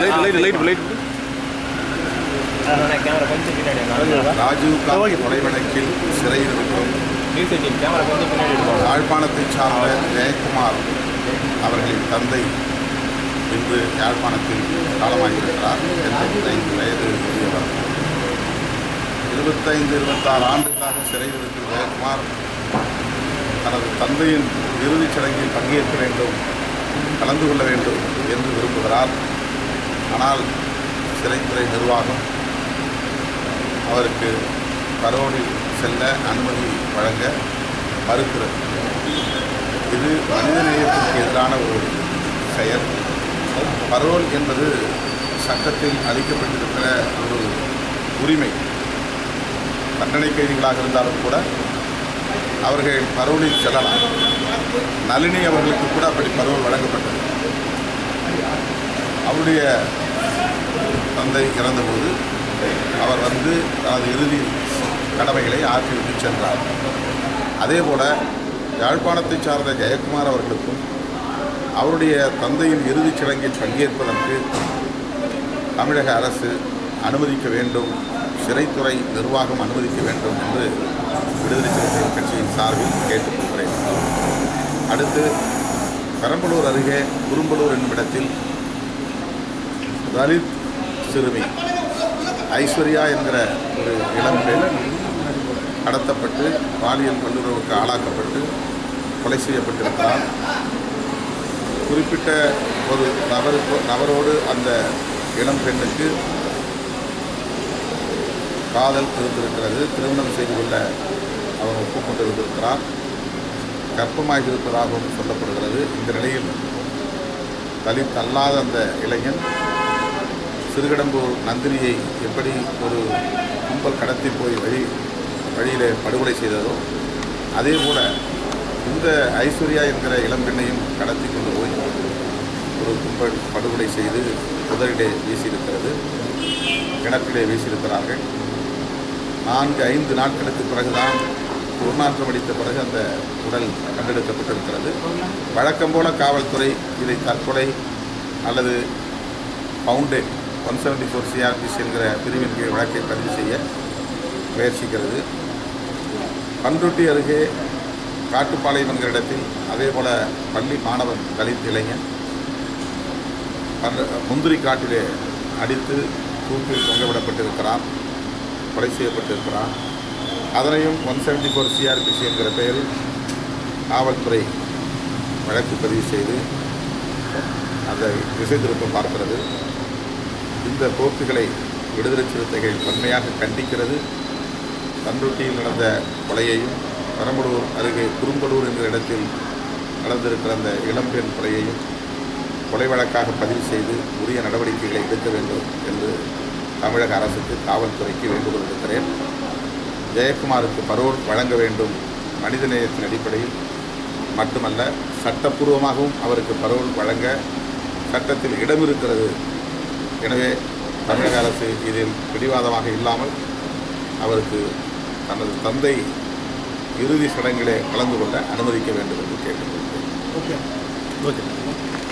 ராஜீவ் காந்தி கொலை வழக்கில் சிறையில் இருக்கும் யாழ்ப்பாணத்தைச் சார்ந்த ஜெயக்குமார் அவர்களின் தந்தை இன்று யாழ்ப்பாணத்தில் காலமாகியிருக்கிறார். 85 வயது உரியவர். 25-26 ஆண்டுகளாக சிறையில் இருக்கும் ஜெயக்குமார் தனது தந்தையின் இறுதிச் சடங்கில் பங்கேற்க வேண்டும், கலந்து கொள்ள வேண்டும் என்று விரும்புகிறார். ஆனால் சிறைத்துறை நிர்வாகம் அவருக்கு பரோலில் செல்ல அனுமதி வழங்க மறுக்கிறது. இது மனிதநேயத்திற்கு எதிரான ஒரு செயல். பரோல் என்பது சட்டத்தில் அளிக்கப்பட்டிருக்கிற ஒரு உரிமை. தண்டனை கைதிகளாக இருந்தாலும் கூட அவர்கள் பரோலில் செல்லலாம். நளினி அவர்களுக்கு கூட அப்படி பரோல் வழங்கப்பட்டது. அவருடைய தந்தை இறந்தபோது அவர் தனது இறுதி கடமைகளை ஆற்றிவிட்டு சென்றார். அதேபோல யாழ்ப்பாணத்தை சார்ந்த ஜெயக்குமார் அவர்களுக்கும் அவருடைய தந்தையின் இறுதிச் சடங்கில் பங்கேற்பதற்கு தமிழக அரசு அனுமதிக்க வேண்டும், சிறைத்துறை நிர்வாகம் அனுமதிக்க வேண்டும் என்று விடுதலை சிறுத்தைகள் கட்சியின் சார்பில் கேட்டுக்கொள்கிறேன். அடுத்து பெரம்பலூர் அருகே குறும்பலூர் என்னும் இடத்தில் தலித் சிறுமி ஐஸ்வர்யா என்கிற ஒரு இளம் பெண் கடத்தப்பட்டு பாலியல் வல்லுறவுக்கு ஆளாக்கப்பட்டு கொலை செய்யப்பட்டிருக்கிறார். குறிப்பிட்ட ஒரு நபரோடு அந்த இளம் பெண்ணுக்கு காதல் இருந்திருக்கிறது. திருமணம் செய்து கொள்ள அவர் ஒப்புக்கொண்டிருந்திருக்கிறார். கர்ப்பமாக இருப்பதாகவும் சொல்லப்படுகிறது. இந்த நிலையில் தலித் அல்லாத அந்த இளைஞன் சிறுகடம்பூர் நந்தினியை எப்படி ஒரு கும்பல் கடத்தி போய் வழியிலே படுகொலை செய்ததோ அதே போல இந்த ஐஸ்வர்யா என்கிற இளம்பெண்ணையும் கடத்தி கொண்டு போய் ஒரு கும்பல் படுகொலை செய்து புதரிலே வீசியிருக்கிறது, கிணற்றிலே வீசியிருக்கிறார்கள். 4-5 நாட்களுக்கு பிறகுதான் துர்நாற்றம் அடித்த பிறகு அந்த உடல் கண்டெடுக்கப்பட்டிருக்கிறது. வழக்கம் போல காவல்துறை இதை தற்கொலை அல்லது பவுண்டேட் 174 CRPC என்கிற பிரிவின் கீழ் வழக்கை பதிவு செய்ய முயற்சிக்கிறது. பண்ருட்டி அருகே காட்டுப்பாளையம் என்கிற இடத்தில் அதேபோல பள்ளி மாணவன் தலித் இளைஞன் முந்திரி காட்டிலே அடித்து தூக்கில் தொங்கவிடப்பட்டிருக்கிறான், கொலை செய்யப்பட்டிருக்கிறான். அதனையும் 174 CRPC என்கிற பெயரில் காவல்துறை வழக்கு பதிவு செய்து அதை திசை திருப்ப பார்க்கிறது. இந்த போக்குகளை விடுதலை சிறுத்தைகள் வன்மையாக கண்டிக்கிறது. பண்ருட்டியில் நடந்த கொலையையும் பெரம்பலூர் அருகே குறும்பலூர் என்கிற இடத்தில் நடந்திருக்கிற அந்த இளம்பெண் கொலையையும் கொலை வழக்காக பதிவு செய்து உரிய நடவடிக்கைகளை எடுக்க வேண்டும் என்று தமிழக அரசுக்கு காவல்துறைக்கு வேண்டுகோள் விடுக்கிறேன். ஜெயக்குமாருக்கு பரோல் வழங்க வேண்டும். மனிதநேயத்தின் அடிப்படையில் மட்டுமல்ல, சட்டப்பூர்வமாகவும் அவருக்கு பரோல் வழங்க சட்டத்தில் இடம் இருக்கிறது. எனவே தமிழக அரசு இதில் பிடிவாதமாக இல்லாமல் அவருக்கு தனது தந்தை இறுதி சடங்கிலே கலந்து கொள்ள அனுமதிக்க வேண்டும் என்று கேட்டுக்கொள்கிறேன். ஓகே.